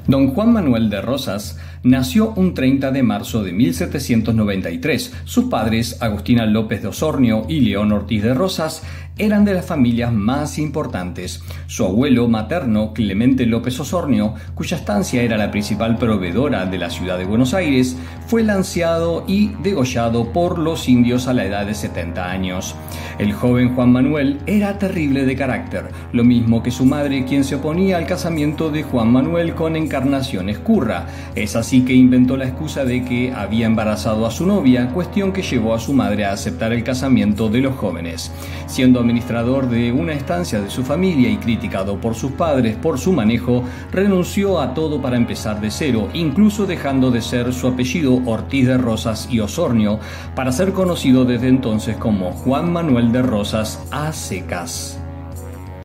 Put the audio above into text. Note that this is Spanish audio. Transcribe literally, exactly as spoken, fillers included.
Don Juan Manuel de Rosas nació un treinta de marzo de mil setecientos noventa y tres. Sus padres, Agustina López de Osornio y León Ortiz de Rosas, eran de las familias más importantes. Su abuelo materno, Clemente López Osornio, cuya estancia era la principal proveedora de la ciudad de Buenos Aires, fue lanceado y degollado por los indios a la edad de setenta años. El joven Juan Manuel era terrible de carácter, lo mismo que su madre, quien se oponía al casamiento de Juan Manuel con Encarnación Escurra. Es así que inventó la excusa de que había embarazado a su novia, cuestión que llevó a su madre a aceptar el casamiento de los jóvenes. Siendo administrador de una estancia de su familia y criticado por sus padres por su manejo, renunció a todo para empezar de cero, incluso dejando de ser su apellido Ortiz de Rosas y Osornio, para ser conocido desde entonces como Juan Manuel de Rosas a secas.